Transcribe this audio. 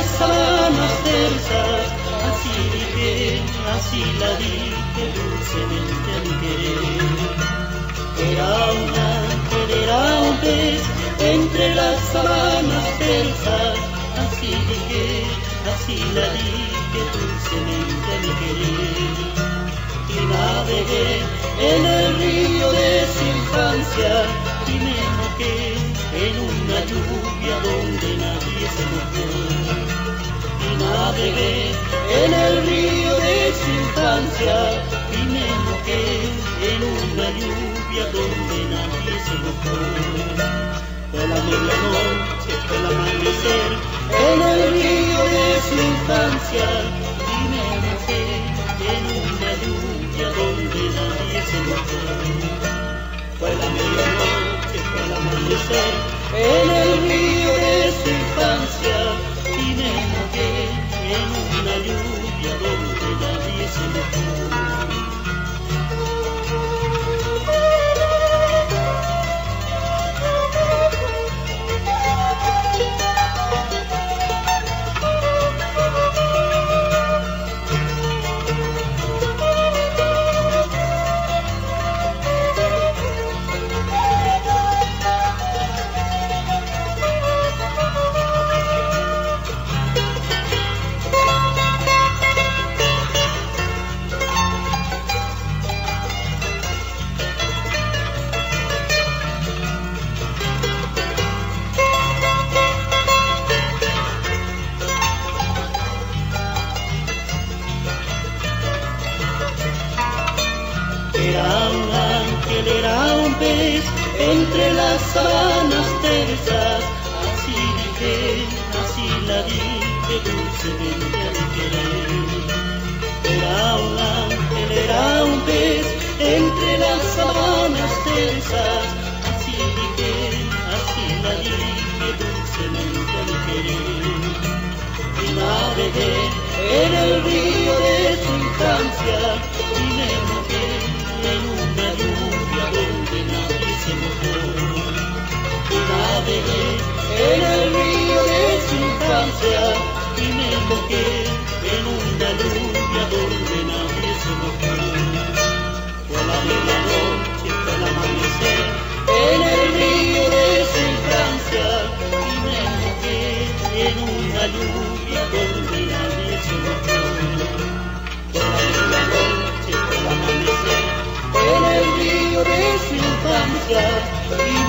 las sábanas tersas, así dije, así la dije dulcemente a mi querer. Era un ángel, era un pez, entre las sábanas tersas, así dije, así la dije dulcemente a mi querer. Y navegué en el río de su infancia y me mojé en una lluvia donde nadie se mojó. Y navegué en el río de su infancia y me mojé en una lluvia donde nadie se mojó. Fue la medianoche, fue el amanecer en el río de su infancia y me mojé en una lluvia donde nadie se mojó. Fue la medianoche, fue el amanecer en el río de su infancia y me mojé en una lluvia donde nadie se mojó. Era un ángel, era un pez, entre las sábanas tersas, así dije, así la dije dulcemente a mi querer. Era un ángel, era un pez, entre las sábanas tersas, así dije, así la dije dulcemente a mi querer. Y navegué en el río de su infancia y me mojé en una lluvia donde nadie se mojó. Y navegué en el río de su infancia y me mojé en una lluvia donde nadie se mojó. Fue la medianoche, fue el amanecer en el río de su infancia y me mojé en una lluvia donde nadie se mojó. Fue la medianoche, fue el amanecer en el río de su infancia y